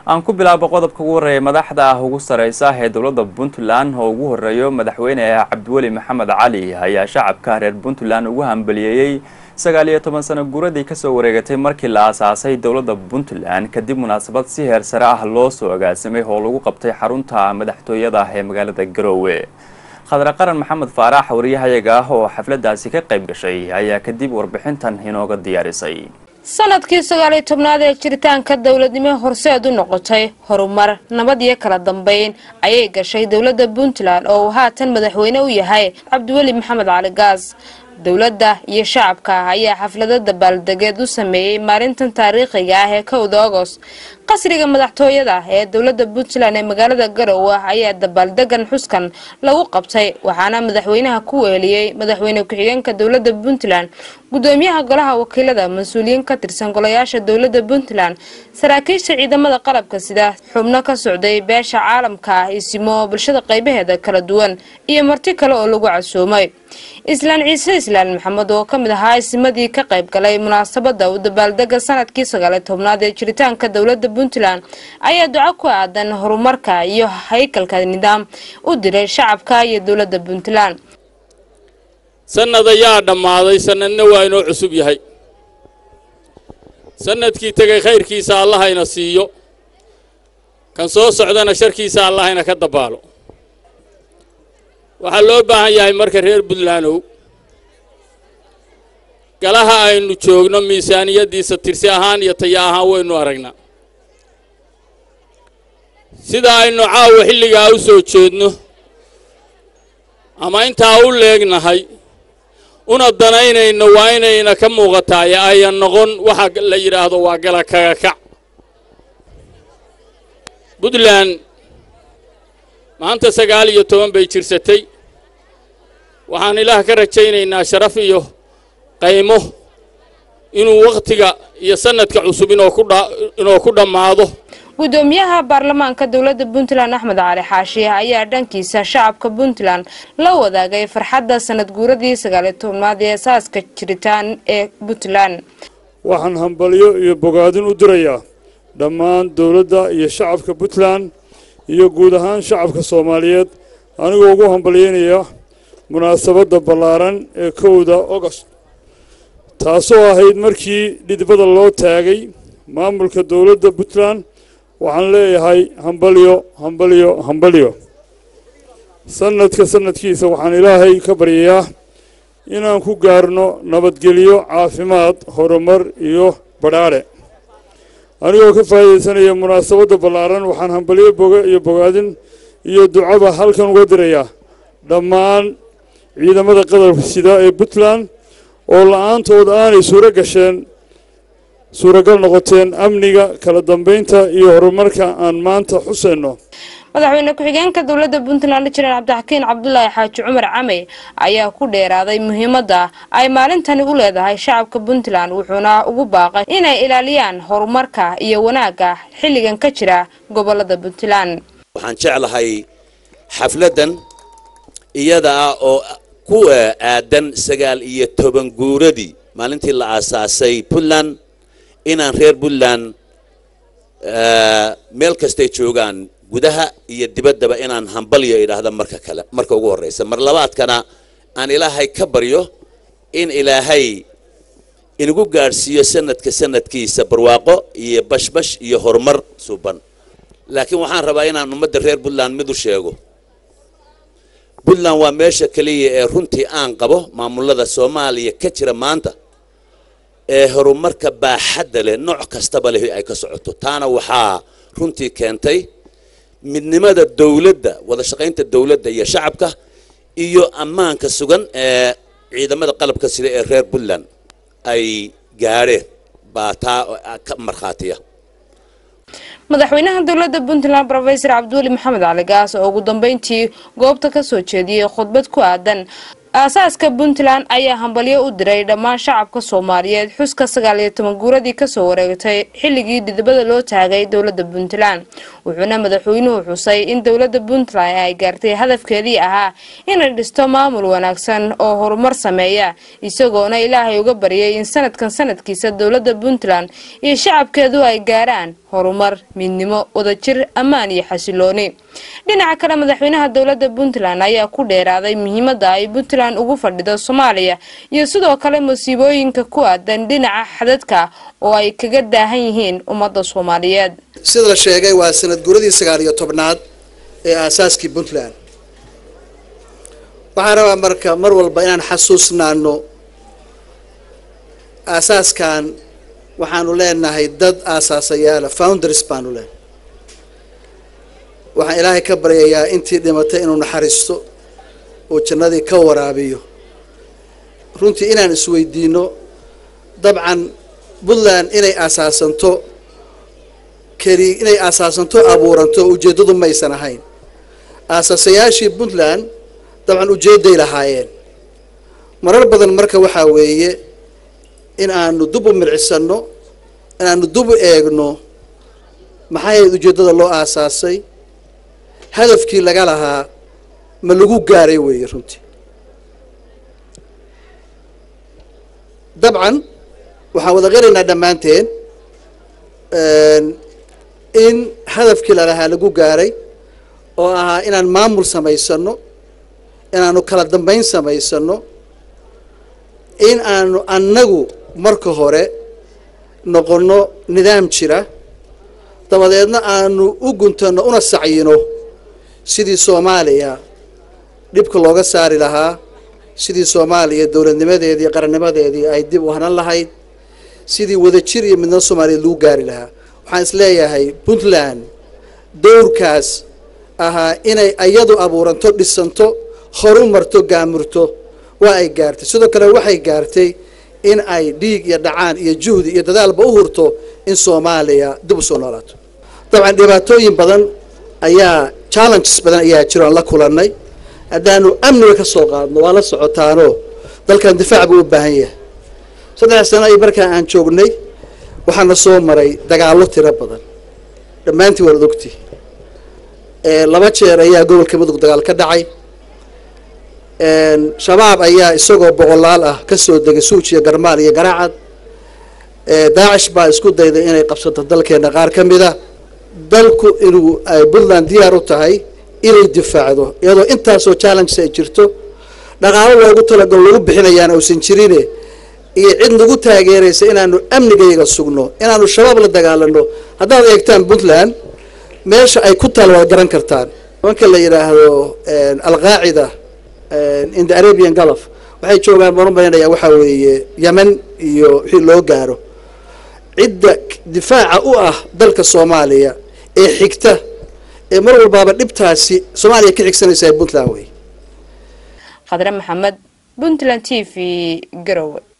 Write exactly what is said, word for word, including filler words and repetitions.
aan ku bilaabo qodobka ugu horeeya madaxda ugu sareysa ee dowladda Puntland oo ugu horeeyo madaxweyne Cabdiweli Maxamed Cali ayaa shacabka reer Puntland ugu hambalyeeyay sagaal iyo toban sano guuradii ka soo wareegatay markii la aasaasay dowladda Puntland kadib munaasabad si heer sare ah loo soo agaasimay oo lagu qabtay xarunta madaxtooyada ee magaalada Garowe. Khadra Qaran Maxamed Faarax wariyahayaga oo xafladaasi ka qayb gashay ayaa kadib warbixintan inooga diyaarisay. sanadkii sagaal iyo tobnaad ee jiritaanka dawladnimo horseed u noqotay horumar nabad iyo kala dambeyn ayay gashay dowladda Puntland oo haatan madaxweyne u yahay Cabdiweli Maxamed Cali Gaas. dowladda iyo shacabka ayaa xafladada baldageed u sameeyay maalintan taariikhiga ah ee kowda August. qasriga madaxtooyada ee dowladda Puntland ee magaalada Garowe ayaa dabaldegan xuskan lagu qabtay waxaana madaxweynaha ku weeliyay madaxweyne ku-xigeenka dowladda Puntland, gudoomiyaha golaha wakiilada, mas'uuliyiin ka tirsan golayaasha dowladda Puntland, saraakiisha ciidamada qalabka sida, xubno ka socday beesha caalamka, isimo bulshada qaybaheeda kala duwan iyo marti kale oo lagu casuumay. Islaan Ciise Islaan Maxamed oo kamid ahaa isimadii ka qayb galay munaasabada u dabaaldega sanadkii sagaal iyo tobnaad ee jiritaanka dowladda Puntland ayaa duco ku aadan horumarka iyo haykalka nidaam u diray shacabka iyo dowladda Puntland. sanad ayaa dhamaaday, sanadna waa inoo cusub yahay. sanadkii tagay khayrkiisa Allah ina siiyo, kan soo socdana sharkiisa Allah ina ka dabaalo. waxaa loo baahan yahay marka reer Puntland galaha aynu joogno miisaaniyadiisa tirsi ahaan iyo taya ahaan waynu aragnaa. sida aynu caawa xilligaa u soo jeedno ama intaa u leegnahay una danaynayno waa inayna ka muuqataa ayan noqon waxa la yiraahdo waa gala kaga kac. Puntland maanta sagaal iyo toban bay jirsatay. waxaan ilaah ka rajaynaynaa sharaf iyo qaymo inuu waqtiga iyo sanadka cusub inoo ku inoo ku dhamaado. gudoomiyaha baarlamaanka dowladda Puntland Axmed Cali Xaashi ayaa dhankiisa shacabka Puntland la wadaagay farxadda sanad guuradii sagaal iyo tobnaad ee asaaska jiritaan ee Puntland. waxaan hambalyo iyo bogaadin u dirayaa dhammaan dowladda iyo shacabka Puntland iyo guud ahaan shacabka Soomaaliyeed anigoo ugu hambalyeynaya munaasabada ballaaran ee kowda August, taasoo ahayd markii dhidibada loo taagay maamulka dowladda Puntland. waxaan leeyahay hambalyo hambalyo hambalyo. sanadka sanadkiisa waxaan ilaahay ka baryayaa inaan ku gaarno nabadgelyo, caafimaad, horumar iyo badhaadhe. anigoo ka faa'iideysanaya munaasabada ballaaran waxaan hambalyo boga iyo bogaadin iyo ducaba halkan uga dirayaa dhammaan ciidamada qadarka sida ee Puntland oo la'aantood aanay suura gasheen suuragal noqoteen amniga, kala dambeynta iyo horumarka aan maanta xuseyno. madaxweyne ku-xigeenka dowladda Puntland Jiran Cabdixakiin Cabdullaahi Xaaji Cumar Camey ayaa ku dheeraaday muhiimadda ay maalintani u leedahay shacabka Puntland, wuxuuna ugu baaqay inay ilaaliyaan horumarka iyo wanaagga xilligan ka jira gobolada Puntland. waxaan jeclahay xafladan iyada oo ku aadan sagaal iyo toban guuradii maalintii la aasaasay Puntland inaan reer Puntland meel kasta joogaan gudaha iyo dibaddaba inaan hambalyo idhaahdo marka kale marka ugu horeysa. mar labaadkana aan ilaahay ka baryo in ilaahay inagu gaarsiiyo sanadka sanadkiisa barwaaqo iyo bashbash iyo horumar suuban. laakiin waxaan rabaa inaan ummadda reer Puntland mid u sheego. Puntland waa meesha kaliya ee runtii aan qabo maamulada Soomaaliya ka jira maanta ee horumarka baaxadda leh nooc kastaba leh ay ka socoto. taana waxaa runtii keentay midnimada dowladda, wada shaqaynta dowladda iyo shacabka iyo ammaanka sugan ee ciidamada qalabka sida ee reer Puntland ay gaareen baa taa ka marxaatiya. madaxweynaha dowladda Puntland Professor Cabdiweli Maxamed Cali Gaas oo ugu dambeyntii goobta ka soo jeediyay khudbad ku aadan asaaska Puntland ayaa hambalyo u diray dhammaan shacabka Soomaaliyeed xuska sagaal iyo toban guuradii ka soo wareegtay xilligii didibada loo taagay dowladda Puntland. wuxuuna madaxweynuhu xusay in dowladda Puntland ay gaartay hadafkeedii ahaa inay dhisto maamul wanaagsan oo horumar sameeya, isagoona Ilaahay uga baryay in sanadkan sanadkiisa dowladda Puntland iyo shacabkeedu ay gaaraan horumar midnimo wadajir ammaan iyo xasilooni dhinaca kale madaxweynaha dawladda Puntland ayaa ku dheeraaday muhiimadda ay Puntland ugu fadhido Soomaaliya iyo sidoo kale musiibooyinka ku aadan dhinaca xadadka oo ay kaga daahan yihiin ummadda Soomaaliyeed sida la sheegay waa sanad guuradii sagaal iyo tobnaad ee aasaaskii Puntland waxaan rabaa marka mar walba inaan xasuusnaano asaaskan waxaanu leenahay dad aasaasayaal founders baanu leenahay waxaan ilaahay ka baryayaa intii dhimatay inuu naxariisto oo jannadii ka waraabiyo runtii inaan isweydiino dabcan Puntland inay aasaasanto kari inay aasaasanto abuuranto ujeedadu ma aysan ahayn aasasayaashii Puntland dabcan ujeeday lahaayeen marar badan marka waxa weeye in aanu dub u milcisano in aanu dub u eegno maxay ujeedada loo aasaasay hadafkii laga lahaa ma lagu gaaray weeye runtii dabcan waxaan wada qiraynaa dhammaanteen in hadafkii la lahaa lagu gaaray oo ahaa inaan maamul samaysano inaanu kala dambeyn samaysano in aanu annagu marka hore noqono nidaam jira dabadeedna aanu u guntano una sacyino sidii Soomaaliya dhibka looga saari lahaa sidii Soomaaliya dawladnimadeedii qarannimadeedii ay dib u hanan lahayd sidii wadajir iyo midnimo Soomaaliya lagu gaari lahaa waxaan isleeyahay Puntland dowrkaas aha inay ayadu abuuranto dhisanto horumarto gaamurto waa ay gaartay sidoo kale waxay gaartay in ay dhiig iyo dhacaan iyo juhdi iyo dadaalba u hurto in Soomaaliya dib u soo noolaato dabcan dhibaatooyin badan ayaa challenges badan ayaa jira la kulanay hadaanu amniga ka soo qaadno waa la socotaano dalkan difaac buu u baahan yahay saddex sano ay markaa aan joognay waxaana soo maray dagaallo tiro badan dhammaantii wada ogti ee laba jeer ayaa gobolka Mudug dagaal ka dhacay een shabaab ayaa isagoo boqolaal ah ka soo degay Suujiya Garmaal iyo Garaacad ee Daacish baa isku dayday inay qabsato dalkeena qaar ka mid ah dalku inuu ay Puntland diyaar u tahay inay difaacdo iyadoo intaas oo challenge ay jirto dhaqaale loogu talagal lagu bixinayaan oo san jirine iyo cid nagu taageeraysa inaanu amnigeega sugno inaanu shabaab la dagaalano haddaad eegtaan Puntland meesha ay ku talwad garan kartaan marka la yiraahdo al-Qaacida in the Arabian Gulf waxay joogaan marmaynaya waxa weeye Yemen iyo wixii loo gaaro cidda difaaca u ah dalka Soomaaliya ee xigta ee mar walba dhibtaasi Soomaaliya ka xigsanaysa Puntland way Khadra Maxamed Puntland T V Garowe.